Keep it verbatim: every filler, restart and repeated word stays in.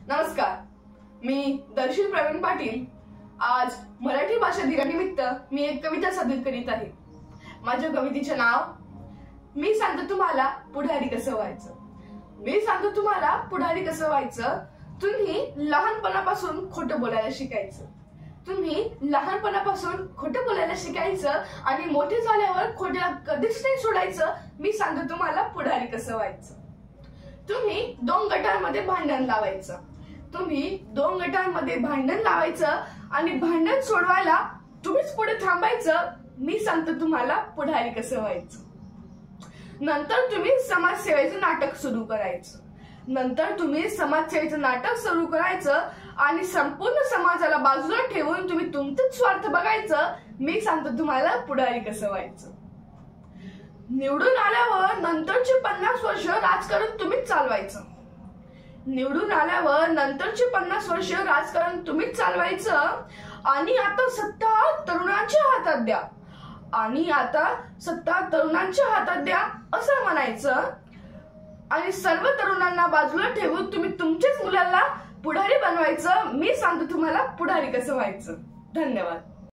नमस्कार, मी दर्शन प्रवीण पाटील। आज मराठी भाषा दिनानिमित्त मी एक कविता सादर करीत आहे। माझ्या कवितेचे नाव मी सांगतो तुम्हाला पुढारी कसं व्हायचं। मी सांगतो तुम्हाला पुढारी कसं व्हायचं। तुम्ही लहानपणापासून खोटं बोलायला शिकायचं। तुम्ही लहानपणापासून खोटं बोलायला शिकायचं आणि मोठे झाल्यावर खोट्याला कधीच नाही सोडायचं। मी सांगतो तुम्हाला पुढारी कसं व्हायचं। तुम्ही दोन गटांमध्ये भांडण लावायचं। तुम्ही दोन गटांमध्ये भांडण लावायचं आणि भांडण सोडवायला तुम्हीच पुढे थांबायचं। मी सांगतो तुम्हाला पुढारी कसं व्हायचं। नंतर तुम्ही समाजसेवेचं नाटक सुरू करायचं। नंतर तुम्ही समाजसेवेचं नाटक सुरू करायचं आणि संपूर्ण समाजाला बाजूला ठेवून तुम्ही तुमचंच स्वार्थ बघायचं। मी सांगतो तुम्हाला पुढारी कसं व्हायचं। निवडून आल्यावर नंतरचे पन्नास वर्ष राजकारण तुम्हीच चालवायचं। निवडून आल्यावर नंतरचे पन्नास वर्ष राजकारण तुम्हीच चालवायचं आणि आता सत्ता तरुणांच्या हातात द्या आणि आता सत्ता तरुणांच्या हातात द्या असं म्हणायचं आणि सर्व तरुणांना बाजूला ठेवून तुम्ही तुमच्याच मुलाला पुढारी बनवायचं। मी सांगतो तुम्हाला पुढारी कसं व्हायचं। धन्यवाद।